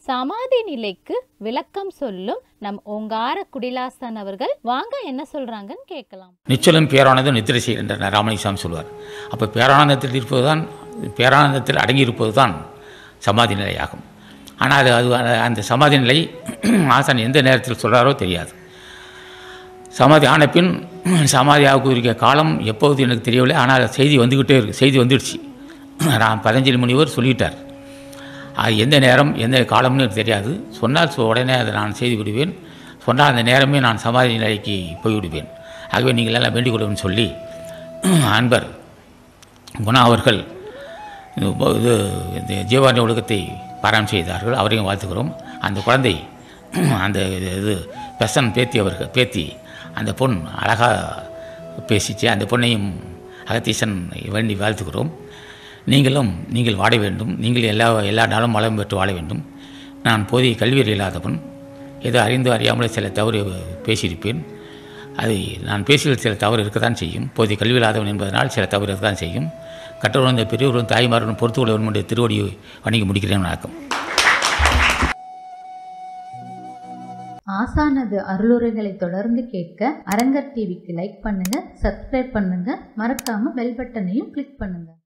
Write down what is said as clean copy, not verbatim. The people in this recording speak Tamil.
சமாதி நிலைக்கு விளக்கம் சொல்லும் நம் ஓங்காரக்குடிலாசன் அவர்கள் வாங்க என்ன சொல்றாங்கன்னு கேட்கலாம். நிச்சலம் பேரானந்தம் நித்திரை செய் என்ற ராமலிங்கம் சொல்வார். அப்போ பேரானந்தத்தில் இருப்பதுதான், பேரானந்தத்தில் அடங்கியிருப்பது தான் சமாதி நிலையாகும். ஆனால் அது அந்த சமாதி நிலை ஆசான் எந்த நேரத்தில் சொல்கிறாரோ தெரியாது. சமாதி ஆன பின் சமாதியாக இருக்க காலம் எப்போது எனக்கு தெரியவில்லை. ஆனால் செய்தி வந்துக்கிட்டே இருக்கு, செய்தி வந்துடுச்சு. பதஞ்சலி முனிவர் சொல்லிட்டார். அது எந்த நேரம் எந்த காலம்னு எனக்கு தெரியாது. சொன்னால் உடனே அதை நான் செய்து விடுவேன். சொன்னால் அந்த நேரமே நான் சமாதி நிலைக்கு போய்விடுவேன். ஆகவே நீங்கள் எல்லாம் வேண்டிக் கொள்ளுன்னு சொல்லி அன்பர் குணா அவர்கள் இது ஜீவானி ஒழுக்கத்தை பாராயணம் செய்தார்கள். அவரையும் வாழ்த்துக்கிறோம். அந்த குழந்தை அந்த இது பெசன் பேத்தி அந்த பொண் அழகாக பேசிச்சு. அந்த பொண்ணையும் அகத்தீசன் வேண்டி வாழ்த்துக்கிறோம். நீங்கள் வாழ வேண்டும். நீங்கள் எல்லா நாளும் வளம் பெற்று வாழ வேண்டும். நான் போதிய கல்வியர் இல்லாதவன். ஏதோ அறிந்து அறியாமலே சில தவறு பேசியிருப்பேன். அது நான் பேசிய சில தவறு இருக்கத்தான் செய்யும். போதிய கல்வி இல்லாதவன் என்பதனால் சில தவறு இருக்கத்தான் செய்யும். கற்றவரும் இந்த பெரியவரும் தாய்மாரும் பொறுத்து கொள்ளவனுடைய திருவடியை வணங்கி முடிக்கிறேன். வணக்கம். ஆசானது அருளுரைகளை தொடர்ந்து கேட்க அரங்கர் டிவிக்கு லைக் பண்ணுங்க, சப்ஸ்கிரைப் பண்ணுங்க, மறக்காம பெல் பட்டனையும் கிளிக் பண்ணுங்க.